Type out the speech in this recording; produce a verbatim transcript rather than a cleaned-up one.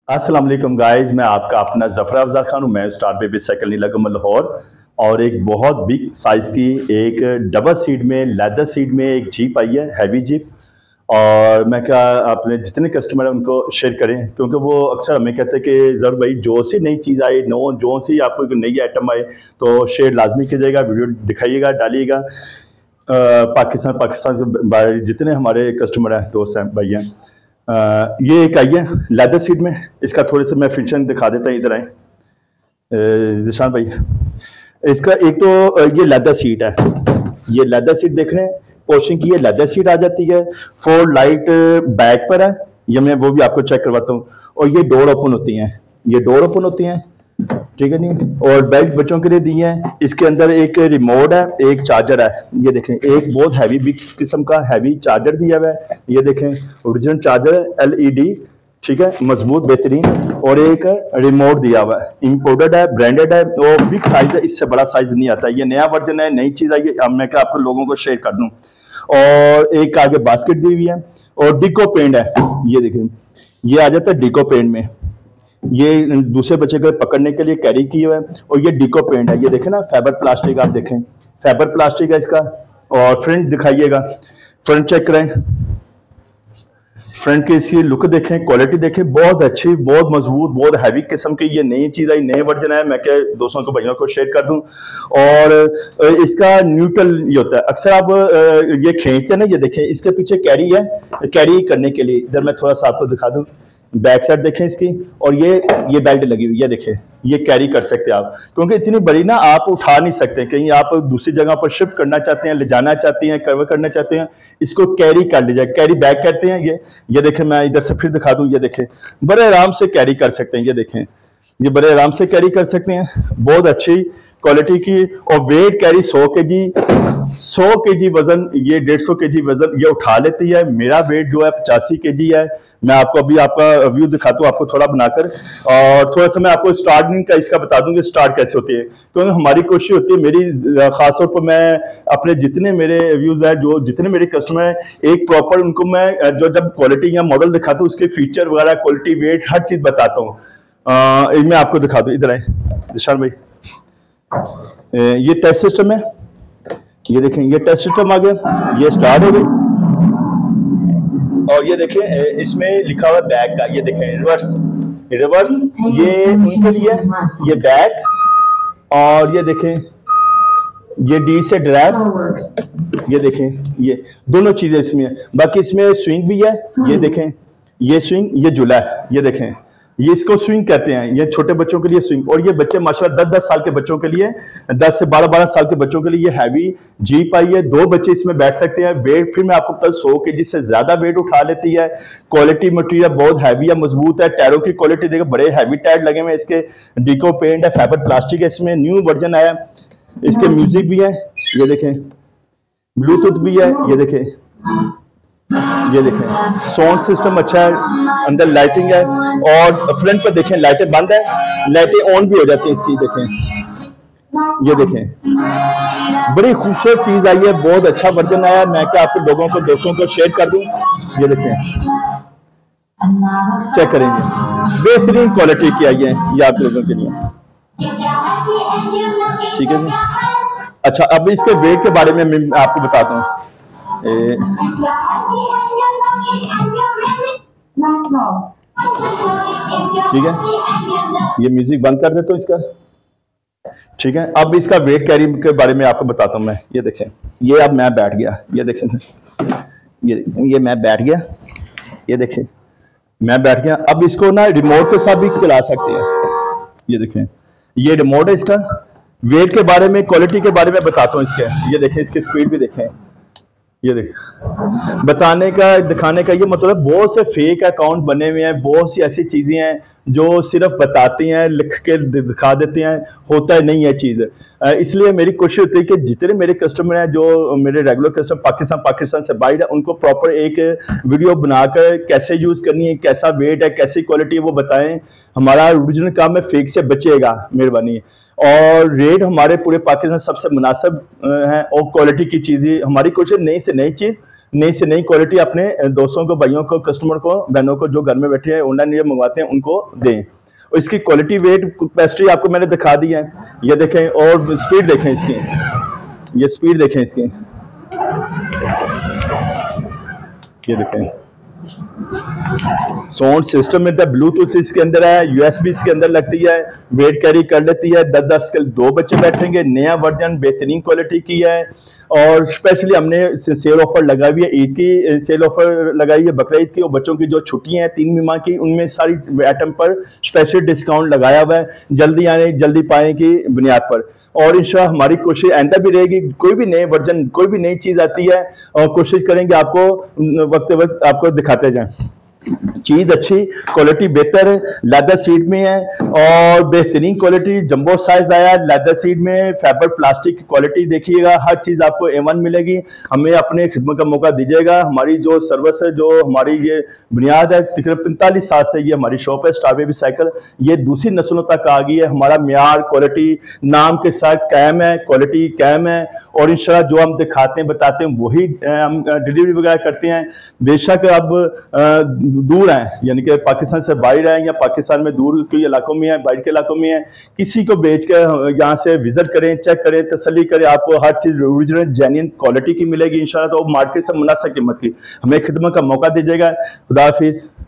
अस्सलाम वालेकुम गाइस, मैं आपका अपना जफर अफजल खान हूँ। मैं स्टार बेबी साइकिल नीलागम लाहौर और एक बहुत बिग साइज़ की एक डबल सीट में लेदर सीट में एक जीप आई है, हैवी जीप। और मैं क्या अपने जितने कस्टमर हैं उनको शेयर करें, क्योंकि वो अक्सर हमें कहते हैं कि ज़रूर भाई जो सी नई चीज़ आए, नो जो सी आपको नई आइटम आए तो शेयर लाजमी कीजिएगा, वीडियो दिखाइएगा, डालिएगा। अ, पाकिस्तान पाकिस्तान से बाहर जितने हमारे कस्टमर हैं, दोस्त हैं, भाई हैं, अ, ये एक आई है लेदर सीट में। इसका थोड़े से मैं फिनिशिंग दिखा देता हूँ, इधर आए जिशान भाई। इसका एक तो अ, ये लेदर सीट है, ये लेदर सीट देख रहे हैं, पोर्शन की ये लेदर सीट आ जाती है। फोर लाइट बैक पर है, ये मैं वो भी आपको चेक करवाता हूँ। और ये डोर ओपन होती हैं, ये डोर ओपन होती हैं, ठीक है नहीं। और बेल्ट बच्चों के लिए दी है। इसके अंदर एक रिमोट है, एक चार्जर है। ये देखें, एक बहुत हैवी बिग किस्म का हैवी चार्जर दिया हुआ है। ये देखें, ओरिजिनल चार्जर एलईडी, ठीक है, मजबूत बेहतरीन। और एक रिमोट दिया हुआ है, इम्पोर्टेड है, ब्रांडेड है, और बिग साइज है, इससे बड़ा साइज नहीं आता। ये नया वर्जन है, नई चीज है। अब मैं क्या आपको लोगों को शेयर कर दूं। और एक आगे बास्केट दी हुई है और डिको पेंट है। ये देखें, ये आ जाता है डिको पेंट में। ये दूसरे बच्चे को पकड़ने के लिए कैरी किया हुआ है। और ये डिको पेंट है, ये देखें ना, फाइबर प्लास्टिक, आप देखें फाइबर प्लास्टिक है इसका। और फ्रंट दिखाइएगा, फ्रंट चेक करें, फ्रंट की इसकी लुक देखें, क्वालिटी देखें, बहुत अच्छी, बहुत मजबूत, बहुत हैवी किस्म की। ये नई चीज़ आई, नए वर्जन है, मैं क्या दोस्तों को भाइयों को शेयर कर दूं। और इसका न्यूट्रल ये होता है, अक्सर आप ये खींचते हैं ना, ये देखें इसके पीछे कैरी है, कैरी करने के लिए। इधर मैं थोड़ा सा आपको दिखा दूं, बैक साइड देखें इसकी। और ये ये बेल्ट लगी हुई है, देखें, ये कैरी कर सकते हैं आप, क्योंकि इतनी बड़ी ना आप उठा नहीं सकते। कहीं आप दूसरी जगह पर शिफ्ट करना चाहते हैं, ले जाना चाहते हैं, कवर करना चाहते हैं, इसको कैरी कर लीजिए, कैरी बैग कहते हैं। ये ये देखें, मैं इधर से फिर दिखा दूं, ये देखें, बड़े आराम से कैरी कर सकते हैं। ये देखें, ये बड़े आराम से कैरी कर सकते हैं, बहुत अच्छी क्वालिटी की। और वेट कैरी सौ के जी सौ के जी वजन, ये डेढ़ सौ के जी वजन ये उठा लेती है। मेरा वेट जो है पचासी के जी है। मैं आपको अभी आपका व्यू दिखाता हूँ आपको थोड़ा बनाकर, और थोड़ा सा मैं आपको स्टार्टिंग का इसका बता दूं कि स्टार्ट कैसे होती है। क्योंकि तो हमारी कोशिश होती है, मेरी खासतौर पर मैं अपने जितने मेरे व्यूज है, जो जितने मेरे कस्टमर हैं, एक प्रॉपर उनको मैं जो जब क्वालिटी या मॉडल दिखाता हूँ, उसके फीचर वगैरह, क्वालिटी, वेट, हर चीज बताता हूँ। एक मैं आपको दिखा दूं, इधर आए विशाल भाई, ये टेस्ट सिस्टम है। ये देखें, ये टेस्ट सिस्टम आ गया, ये स्टार्ट हो गई। और ये देखें, इसमें लिखा हुआ बैक का, ये देखें रिवर्स, रिवर्स ये उनके लिए, ये बैक। और ये देखें, ये डी से ड्राइव, ये देखें, ये दोनों चीजें इसमें है। बाकी इसमें स्विंग भी है, ये देखें, ये स्विंग, ये झूला है, ये देखें, ये इसको स्विंग कहते हैं, ये छोटे बच्चों के लिए स्विंग। और ये बच्चे माशाल्लाह दस दस साल के बच्चों के लिए, दस से बारह बारह साल के बच्चों के लिए ये हैवी जीप आई है। दो बच्चे इसमें बैठ सकते हैं। वेट फिर मैं आपको बता, सौ के जी से ज्यादा वेट उठा लेती है। क्वालिटी मटेरियल बहुत हैवी है, मजबूत है। टायरों की क्वालिटी देखो, बड़े हैवी टायर लगे हुए हैं इसके। डिको पेंट है, फाइबर प्लास्टिक है, इसमें न्यू वर्जन आया। इसके म्यूजिक भी है, ये देखें, ब्लूटूथ भी है, ये देखें, ये देखें, साउंड सिस्टम अच्छा है, अंदर लाइटिंग है। और फ्रंट पर देखें, लाइटें बंद है, लाइटें ऑन भी हो जाती हैं इसकी, देखें, ये देखें, बड़ी खूबसूरत चीज आई है, बहुत अच्छा वर्जन आया है। मैं क्या आपके लोगों को, दोस्तों को शेयर कर दूं। ये देखें, चेक करेंगे, बेहतरीन क्वालिटी की आई है ये आप लोगों के लिए, ठीक है जी। अच्छा, अब इसके वेट के बारे में मैं आपको बताता हूँ। ठीक है, ये म्यूजिक बंद कर देता हूं इसका, ठीक है। अब इसका वेट कैरी के बारे में आपको बताता हूं मैं। ये देखें, ये अब मैं बैठ गया, ये देखें, ये ये मैं बैठ गया, ये देखें, मैं बैठ गया। अब इसको ना रिमोट के साथ भी चला सकते हैं। ये देखें, ये रिमोट है इसका। वेट के बारे में, क्वालिटी के बारे में बताता हूँ इसके। ये देखें, इसकी स्पीड भी देखें, ये देखें, बताने का, दिखाने का ये मतलब, बहुत से फेक अकाउंट बने हुए हैं, बहुत सी ऐसी चीजें हैं जो सिर्फ बताती हैं, लिख के दिखा देते हैं, होता है नहीं है चीज। इसलिए मेरी कोशिश होती है कि जितने मेरे कस्टमर हैं, जो मेरे रेगुलर कस्टमर पाकिस्तान पाकिस्तान से बाहर है, उनको प्रॉपर एक वीडियो बनाकर कैसे यूज करनी है, कैसा वेट है, कैसी क्वालिटी है, वो बताएं। हमारा ओरिजिनल काम है, फेक से बचेगा, मेहरबानी। और रेट हमारे पूरे पाकिस्तान सबसे मुनासिब है, और क्वालिटी की चीज़ें, हमारी कोशिश नई से नई चीज़, नई से नई क्वालिटी अपने दोस्तों को, भाइयों को, कस्टमर को, बहनों को जो घर में बैठे हैं ऑनलाइन ये मंगवाते हैं उनको दें। और इसकी क्वालिटी, वेट, कैपेसिटी आपको मैंने दिखा दी है। ये देखें, और स्पीड देखें इसकी, ये स्पीड देखें इसकी, ये देखें। साउंड सिस्टम में तो ब्लूटूथ इसके अंदर है, यूएसबी इसके अंदर लगती है, वेट कैरी कर लेती है। दस दस के दो बच्चे बैठेंगे। नया वर्जन बेहतरीन क्वालिटी की है। और स्पेशली हमने सेल ऑफर लगाई हुई है, ईद की सेल ऑफर लगाई है, बकरा ईद की, और बच्चों की जो छुट्टियां हैं तीन माह की, उनमें सारी आइटम पर स्पेशल डिस्काउंट लगाया हुआ है, जल्दी आने जल्दी पाए की बुनियाद पर। और इंशाल्लाह हमारी कोशिश आइंदा भी रहेगी, कोई भी नए वर्जन, कोई भी नई चीज आती है और कोशिश करेंगे आपको वक्त वक्त आपको दिखाते जाएं। चीज अच्छी, क्वालिटी बेहतर है, लेदर सीट में है और बेहतरीन क्वालिटी, जंबो साइज आया है लेदर सीट में, फाइबर प्लास्टिक की क्वालिटी देखिएगा, हर चीज आपको ए वन मिलेगी। हमें अपने खिदमत का मौका दीजिएगा। हमारी जो सर्विस है, जो हमारी ये बुनियाद है, तकरीबन पैंतालीस साल से ये हमारी शॉप है स्टार बेबी साइकिल, ये दूसरी नस्लों तक आ गई है। हमारा म्यार, क्वालिटी नाम के साथ कायम है, क्वालिटी कायम है, और इंशाल्लाह जो हम दिखाते हैं बताते हैं वही हम डिलीवरी वगैरह करते हैं। बेशक अब दूर हैं, यानी कि पाकिस्तान से बाहर है या पाकिस्तान में दूर के इलाकों में है, बाहर के इलाकों में है, किसी को भेज कर यहाँ से विजिट करें, चेक करें, तसल्ली करें, आपको हर चीज ओरिजिनल जेन्युइन क्वालिटी की मिलेगी इंशाल्लाह। तो मार्केट से मुनासिब कीमत की हमें खिदमत का मौका दीजिएगा। खुदा हाफिज।